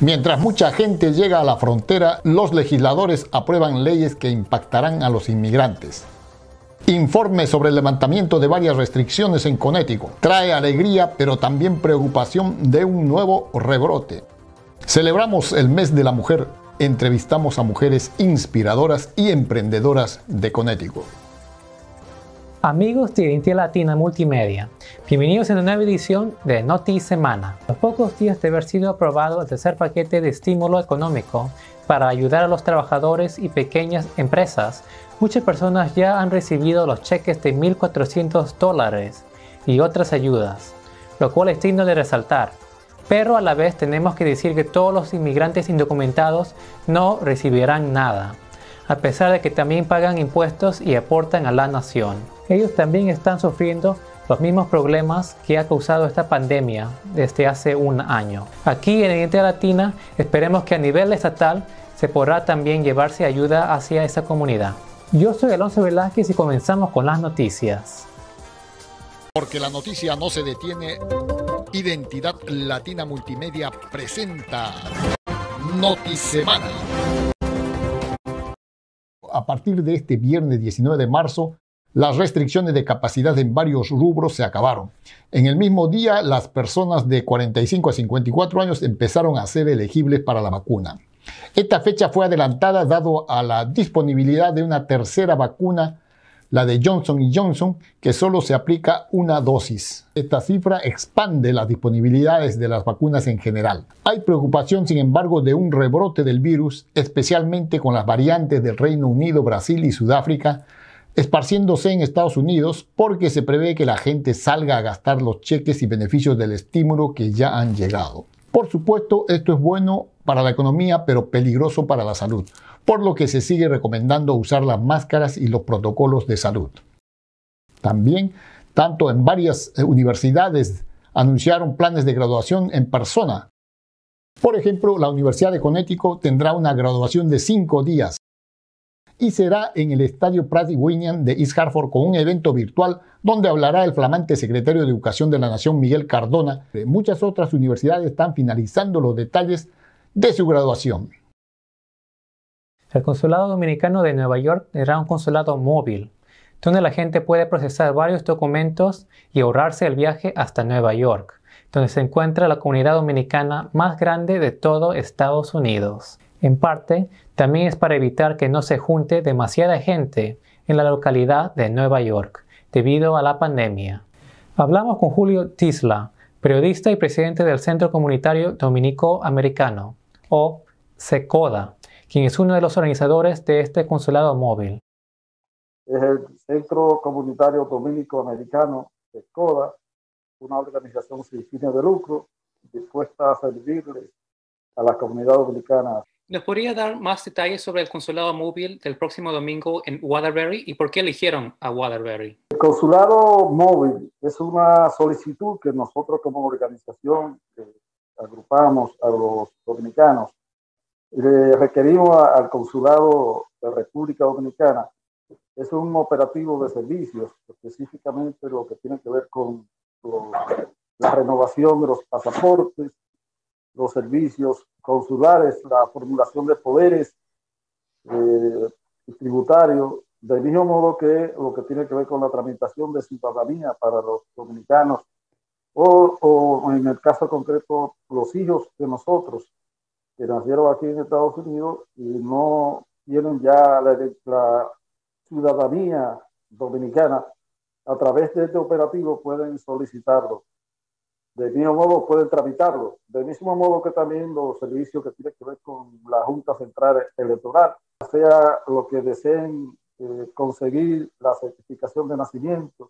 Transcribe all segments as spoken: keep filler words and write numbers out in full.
Mientras mucha gente llega a la frontera, los legisladores aprueban leyes que impactarán a los inmigrantes. Informe sobre el levantamiento de varias restricciones en Connecticut. Trae alegría, pero también preocupación de un nuevo rebrote. Celebramos el mes de la mujer. Entrevistamos a mujeres inspiradoras y emprendedoras de Connecticut. Amigos de Identidad Latina Multimedia, bienvenidos a una nueva edición de Noti Semana. A pocos días de haber sido aprobado el tercer paquete de estímulo económico para ayudar a los trabajadores y pequeñas empresas, muchas personas ya han recibido los cheques de mil cuatrocientos dólares y otras ayudas, lo cual es digno de resaltar. Pero a la vez tenemos que decir que todos los inmigrantes indocumentados no recibirán nada, a pesar de que también pagan impuestos y aportan a la nación. Ellos también están sufriendo los mismos problemas que ha causado esta pandemia desde hace un año. Aquí en Identidad Latina esperemos que a nivel estatal se podrá también llevarse ayuda hacia esa comunidad. Yo soy Alonso Velázquez y comenzamos con las noticias. Porque la noticia no se detiene, Identidad Latina Multimedia presenta Noti Semana. A partir de este viernes diecinueve de marzo, las restricciones de capacidad en varios rubros se acabaron. En el mismo día, las personas de cuarenta y cinco a cincuenta y cuatro años empezaron a ser elegibles para la vacuna. Esta fecha fue adelantada dado a la disponibilidad de una tercera vacuna, la de Johnson y Johnson, que solo se aplica una dosis. Esta cifra expande las disponibilidades de las vacunas en general. Hay preocupación, sin embargo, de un rebrote del virus, especialmente con las variantes del Reino Unido, Brasil y Sudáfrica, esparciéndose en Estados Unidos, porque se prevé que la gente salga a gastar los cheques y beneficios del estímulo que ya han llegado. Por supuesto, esto es bueno para la economía, pero peligroso para la salud, por lo que se sigue recomendando usar las máscaras y los protocolos de salud. También, tanto en varias universidades anunciaron planes de graduación en persona. Por ejemplo, la Universidad de Connecticut tendrá una graduación de cinco días y será en el Estadio Pratt y Whitney de East Hartford con un evento virtual donde hablará el flamante secretario de Educación de la Nación, Miguel Cardona. Muchas otras universidades están finalizando los detalles de su graduación. El Consulado Dominicano de Nueva York será un consulado móvil, donde la gente puede procesar varios documentos y ahorrarse el viaje hasta Nueva York, donde se encuentra la comunidad dominicana más grande de todo Estados Unidos. En parte, también es para evitar que no se junte demasiada gente en la localidad de Nueva York, debido a la pandemia. Hablamos con Julio Tisla, periodista y presidente del Centro Comunitario Dominico-Americano, o CECODA, quien es uno de los organizadores de este consulado móvil. Es el Centro Comunitario Dominico-Americano, CECODA, una organización sin fines de lucro dispuesta a servirle a la comunidad dominicana. ¿Nos podría dar más detalles sobre el consulado móvil del próximo domingo en Waterbury y por qué eligieron a Waterbury? El consulado móvil es una solicitud que nosotros como organización eh, agrupamos a los dominicanos. Le requerimos a, al consulado de República Dominicana. Es un operativo de servicios, específicamente lo que tiene que ver con los, la renovación de los pasaportes, los servicios consulares, la formulación de poderes eh, tributarios, del mismo modo que lo que tiene que ver con la tramitación de ciudadanía para los dominicanos o, o en el caso concreto los hijos de nosotros que nacieron aquí en Estados Unidos y no tienen ya la, la ciudadanía dominicana. A través de este operativo pueden solicitarlo. Del mismo modo pueden tramitarlo, del mismo modo que también los servicios que tienen que ver con la Junta Central Electoral, sea lo que deseen eh, conseguir la certificación de nacimiento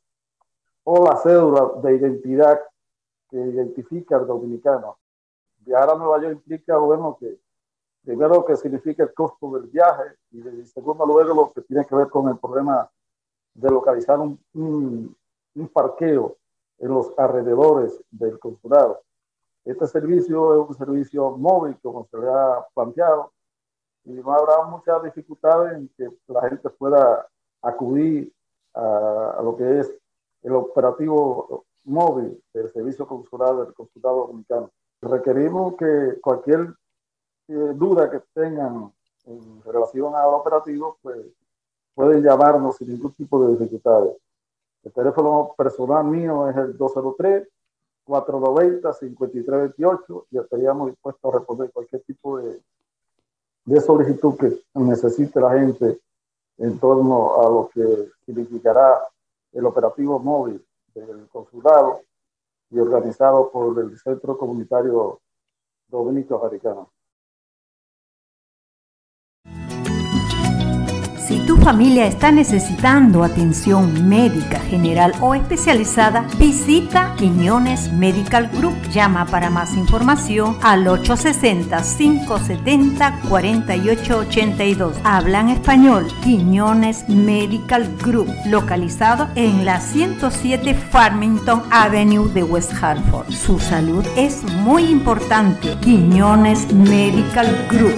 o la cédula de identidad que identifica al dominicano. Viajar a Nueva York implica, bueno, que primero que significa el costo del viaje y de segundo luego lo que tiene que ver con el problema de localizar un, un, un parqueo en los alrededores del consulado. Este servicio es un servicio móvil, como se le ha planteado, y no habrá muchas dificultades en que la gente pueda acudir a, a lo que es el operativo móvil del servicio consular del consulado dominicano. Requerimos que cualquier eh, duda que tengan en relación al operativo, pues pueden llamarnos sin ningún tipo de dificultades. El teléfono personal mío es el dos cero tres, cuatro dos cero, cinco tres dos ocho y estaríamos dispuestos a responder cualquier tipo de, de solicitud que necesite la gente en torno a lo que significará el operativo móvil del consulado y organizado por el Centro Comunitario Dominico-Americano. Si tu familia está necesitando atención médica general o especializada, visita Quiñones Medical Group. Llama para más información al ocho seis cero, cinco siete cero, cuatro ocho ocho dos. Hablan español. Quiñones Medical Group, localizado en la ciento siete Farmington Avenue de West Hartford. Su salud es muy importante. Quiñones Medical Group.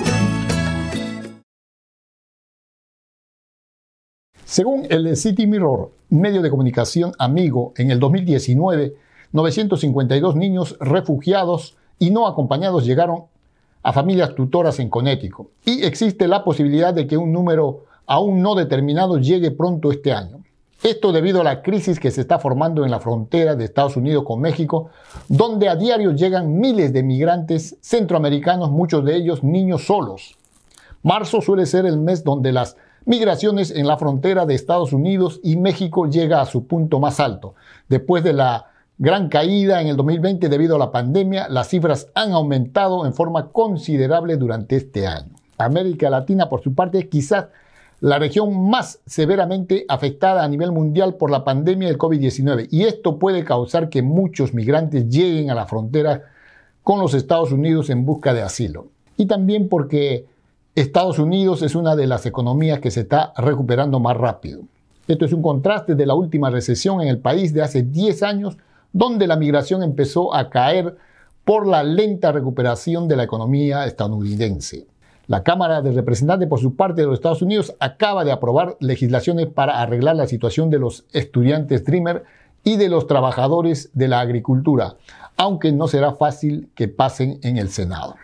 Según el City Mirror, medio de comunicación amigo, en el dos mil diecinueve, novecientos cincuenta y dos niños refugiados y no acompañados llegaron a familias tutoras en Connecticut. Y existe la posibilidad de que un número aún no determinado llegue pronto este año. Esto debido a la crisis que se está formando en la frontera de Estados Unidos con México, donde a diario llegan miles de migrantes centroamericanos, muchos de ellos niños solos. Marzo suele ser el mes donde las migraciones en la frontera de Estados Unidos y México llega a su punto más alto. Después de la gran caída en el dos mil veinte debido a la pandemia, las cifras han aumentado en forma considerable durante este año. América Latina, por su parte, es quizás la región más severamente afectada a nivel mundial por la pandemia del COVID diecinueve, y esto puede causar que muchos migrantes lleguen a la frontera con los Estados Unidos en busca de asilo. Y también porque Estados Unidos es una de las economías que se está recuperando más rápido. Esto es un contraste de la última recesión en el país de hace diez años, donde la migración empezó a caer por la lenta recuperación de la economía estadounidense. La Cámara de Representantes, por su parte, de los Estados Unidos acaba de aprobar legislaciones para arreglar la situación de los estudiantes Dreamer y de los trabajadores de la agricultura, aunque no será fácil que pasen en el Senado.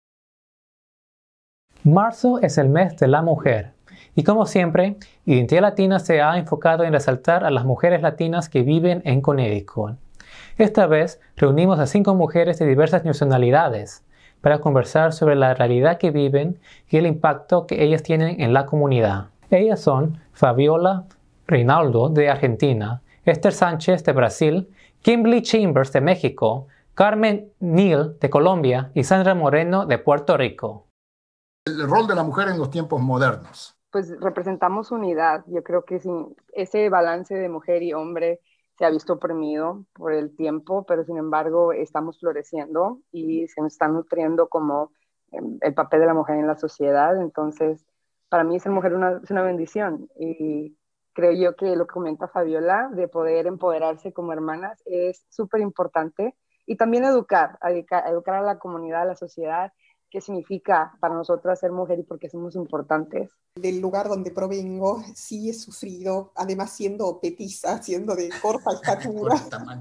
Marzo es el mes de la mujer y, como siempre, Identidad Latina se ha enfocado en resaltar a las mujeres latinas que viven en Connecticut. Esta vez reunimos a cinco mujeres de diversas nacionalidades para conversar sobre la realidad que viven y el impacto que ellas tienen en la comunidad. Ellas son Fabiola Reinaldo de Argentina, Esther Sánchez de Brasil, Kimberly Chambers de México, Carmen Neal de Colombia y Sandra Moreno de Puerto Rico. El rol de la mujer en los tiempos modernos. Pues representamos unidad. Yo creo que sin ese balance de mujer y hombre se ha visto oprimido por el tiempo, pero sin embargo estamos floreciendo y se nos está nutriendo como el papel de la mujer en la sociedad. Entonces, para mí ser mujer una, es una bendición, y creo yo que lo que comenta Fabiola de poder empoderarse como hermanas es súper importante, y también educar, educar, educar a la comunidad, a la sociedad, qué significa para nosotras ser mujer y por qué somos importantes. Del lugar donde provengo, sí he sufrido, además siendo petiza, siendo de corta estatura.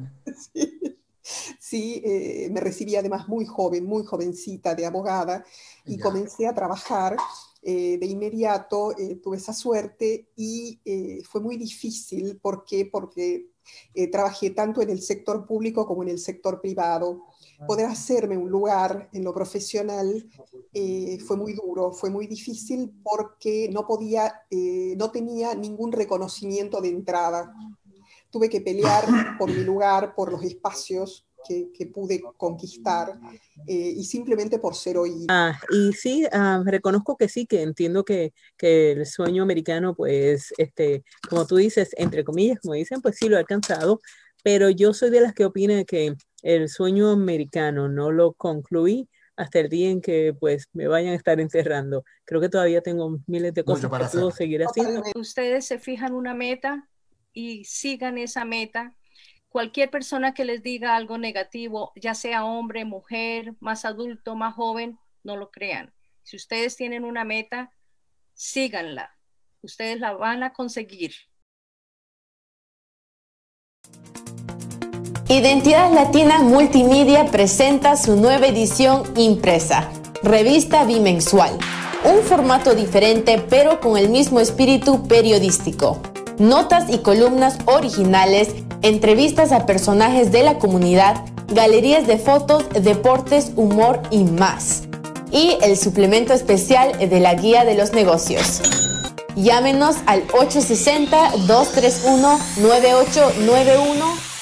sí, sí eh, me recibí además muy joven, muy jovencita de abogada, y ya. Comencé a trabajar eh, de inmediato, eh, tuve esa suerte, y eh, fue muy difícil. ¿Por qué? Porque eh, trabajé tanto en el sector público como en el sector privado. Poder hacerme un lugar en lo profesional eh, fue muy duro, fue muy difícil, porque no podía, eh, no tenía ningún reconocimiento de entrada. Tuve que pelear por mi lugar, por los espacios que, que pude conquistar, eh, y simplemente por ser oída. Ah, y sí, uh, reconozco que sí, que entiendo que, que el sueño americano, pues, este, como tú dices, entre comillas, como dicen, pues sí lo he alcanzado, pero yo soy de las que opinan que el sueño americano no lo concluí hasta el día en que pues me vayan a estar encerrando. Creo que todavía tengo miles de cosas que puedo seguir haciendo. Ustedes se fijan una meta y sigan esa meta. Cualquier persona que les diga algo negativo, ya sea hombre, mujer, más adulto, más joven, no lo crean. Si ustedes tienen una meta, síganla. Ustedes la van a conseguir. Identidad Latina Multimedia presenta su nueva edición impresa. Revista bimensual. Un formato diferente pero con el mismo espíritu periodístico. Notas y columnas originales, entrevistas a personajes de la comunidad, galerías de fotos, deportes, humor y más. Y el suplemento especial de la Guía de los Negocios. Llámenos al ocho seis cero, dos tres uno, nueve ocho nueve uno.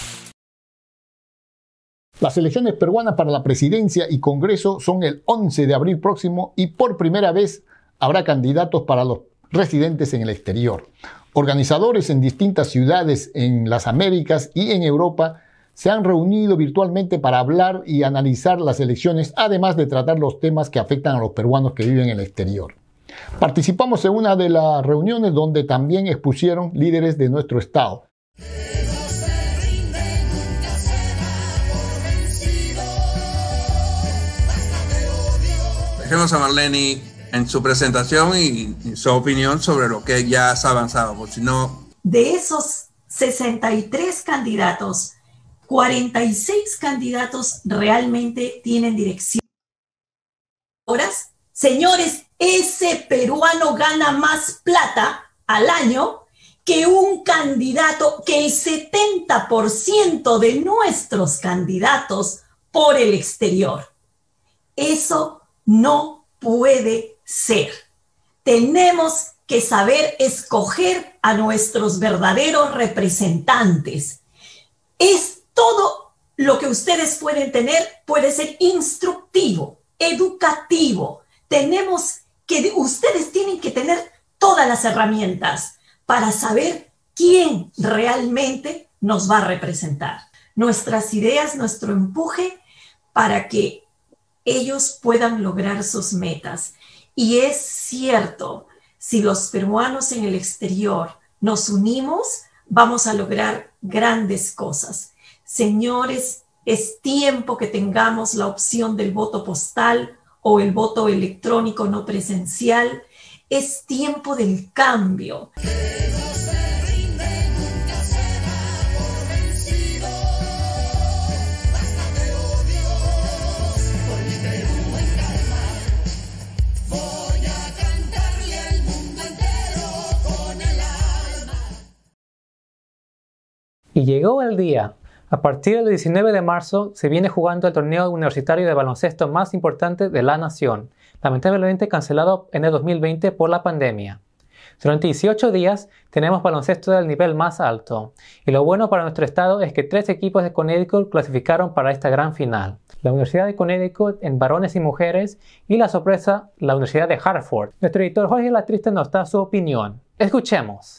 Las elecciones peruanas para la presidencia y Congreso son el once de abril próximo y por primera vez habrá candidatos para los residentes en el exterior. Organizadores en distintas ciudades en las Américas y en Europa se han reunido virtualmente para hablar y analizar las elecciones, además de tratar los temas que afectan a los peruanos que viven en el exterior. Participamos en una de las reuniones donde también expusieron líderes de nuestro estado. Dejemos a Marlene en su presentación y, y su opinión sobre lo que ya se ha avanzado, porque si no... De esos sesenta y tres candidatos, cuarenta y seis candidatos realmente tienen dirección. Señores, ese peruano gana más plata al año que un candidato, que el setenta por ciento de nuestros candidatos por el exterior. Eso no puede ser. Tenemos que saber escoger a nuestros verdaderos representantes. Es todo lo que ustedes pueden tener, puede ser instructivo, educativo. Tenemos que, ustedes tienen que tener todas las herramientas para saber quién realmente nos va a representar. Nuestras ideas, nuestro empuje para que ellos puedan lograr sus metas. Y es cierto, si los peruanos en el exterior nos unimos, vamos a lograr grandes cosas. Señores, es tiempo que tengamos la opción del voto postal o el voto electrónico no presencial. Es tiempo del cambio. Y llegó el día. A partir del diecinueve de marzo se viene jugando el torneo universitario de baloncesto más importante de la nación, lamentablemente cancelado en el dos mil veinte por la pandemia. Durante dieciocho días tenemos baloncesto del nivel más alto, y lo bueno para nuestro estado es que tres equipos de Connecticut clasificaron para esta gran final. La Universidad de Connecticut en varones y mujeres, y la sorpresa, la Universidad de Hartford. Nuestro editor Jorge Latriste nos da su opinión. Escuchemos.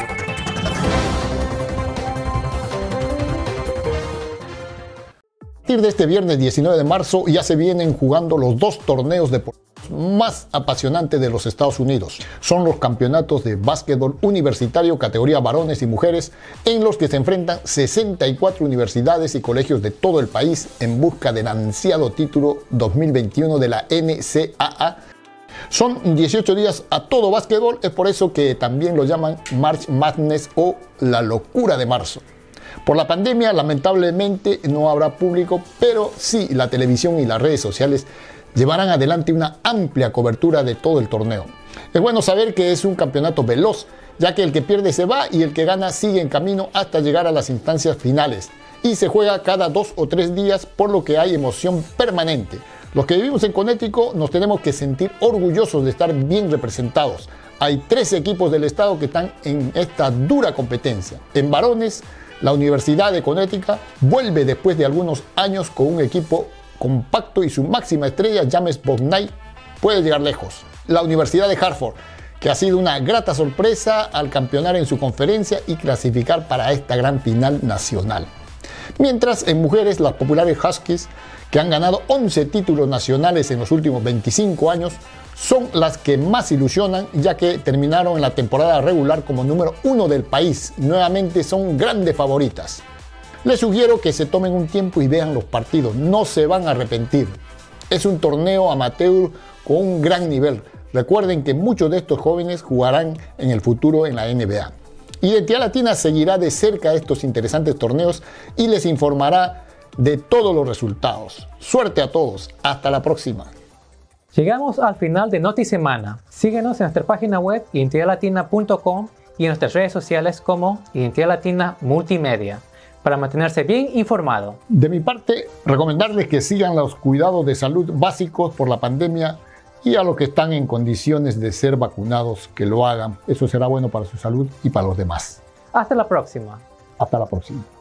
A partir de este viernes diecinueve de marzo ya se vienen jugando los dos torneos deportivos más apasionantes de los Estados Unidos. Son los campeonatos de básquetbol universitario categoría varones y mujeres, en los que se enfrentan sesenta y cuatro universidades y colegios de todo el país en busca del ansiado título dos mil veintiuno de la N C A A. Son dieciocho días a todo básquetbol, es por eso que también lo llaman March Madness o la locura de marzo. Por la pandemia, lamentablemente, no habrá público, pero sí la televisión y las redes sociales llevarán adelante una amplia cobertura de todo el torneo. Es bueno saber que es un campeonato veloz, ya que el que pierde se va y el que gana sigue en camino hasta llegar a las instancias finales. Y se juega cada dos o tres días, por lo que hay emoción permanente. Los que vivimos en Connecticut nos tenemos que sentir orgullosos de estar bien representados. Hay tres equipos del estado que están en esta dura competencia. En varones, la Universidad de Connecticut vuelve después de algunos años con un equipo compacto y su máxima estrella, James Bouknight, puede llegar lejos. La Universidad de Hartford, que ha sido una grata sorpresa al campeonar en su conferencia y clasificar para esta gran final nacional. Mientras en mujeres, las populares Huskies, que han ganado once títulos nacionales en los últimos veinticinco años, son las que más ilusionan, ya que terminaron en la temporada regular como número uno del país. Nuevamente son grandes favoritas. Les sugiero que se tomen un tiempo y vean los partidos, no se van a arrepentir. Es un torneo amateur con un gran nivel. Recuerden que muchos de estos jóvenes jugarán en el futuro en la N B A. Identidad Latina seguirá de cerca estos interesantes torneos y les informará de todos los resultados. Suerte a todos, hasta la próxima. Llegamos al final de NotiSemana. Síguenos en nuestra página web identidad latina punto com y en nuestras redes sociales como Identidad Latina Multimedia, para mantenerse bien informado. De mi parte, recomendarles que sigan los cuidados de salud básicos por la pandemia y a los que están en condiciones de ser vacunados, que lo hagan. Eso será bueno para su salud y para los demás. Hasta la próxima. Hasta la próxima.